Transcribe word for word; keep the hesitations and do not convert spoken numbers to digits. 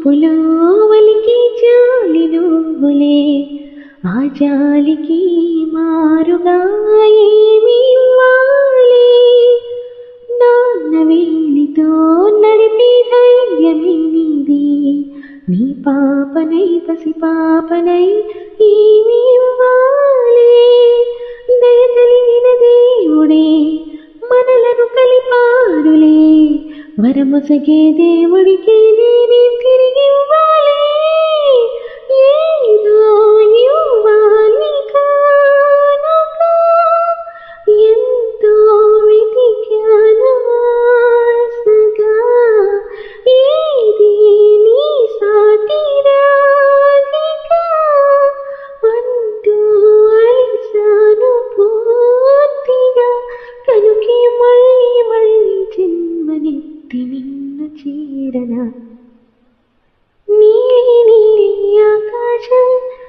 చూపులో వలికి జాలి నువ్వులే ఆ జాలికి మారుగా ఏమి ఇవ్వాలి నాన్న వేలితో నడిపే ధైర్యమే నీది నీ పాపనై పసి పాపనై ఏమి ఇవ్వాలి దయ కలిగిన దేవుడే మనలను కలిపాడులే వరమొసగే దేవుడికి నేనేం తిరిగి ఇవ్వాలి ఏదో ఇవ్వాలి కానక ఎంతో వెతికాను ఆశగా ఏది నీ సాటి రాధిక అంటూ అలిసాను పూర్తిగా కనుకే మళ్ళీ మళ్ళీ జన్మనెత్తి నిన్ను చేరనా నీలి నీలి ఆకాశం